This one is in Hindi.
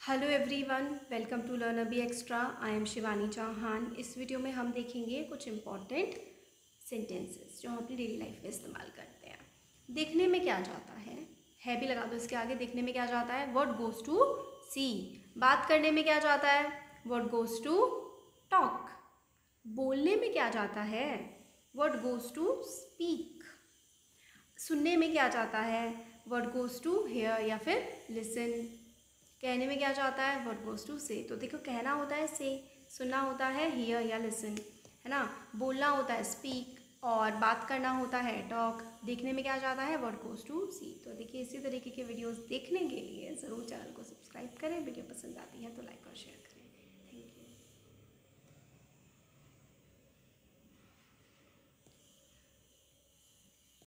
Hello everyone, welcome to learn अभी extra. I am Shivani Chauhan. इस वीडियो में हम देखेंगे कुछ इम्पॉर्टेंट सेंटेंसेस जो हम अपनी डेली लाइफ में इस्तेमाल करते हैं। देखने में क्या जाता है भी लगा दो इसके आगे। देखने में क्या जाता है? What goes to see. बात करने में क्या जाता है? What goes to talk. बोलने में क्या जाता है? What goes to speak. सुनने में क्या जाता है? व्हाट गोज़ टू हेयर या फिर लिसन। कहने में क्या जाता है? व्हाट गोज़ टू से। तो देखो, कहना होता है से, सुनना होता है हियर या लिसन, है ना। बोलना होता है स्पीक और बात करना होता है टॉक। देखने में क्या जाता है? What goes to see. तो देखिए, इसी तरीके के वीडियोस देखने के लिए ज़रूर चैनल को सब्सक्राइब करें। वीडियो पसंद आती है तो लाइक और शेयर करें।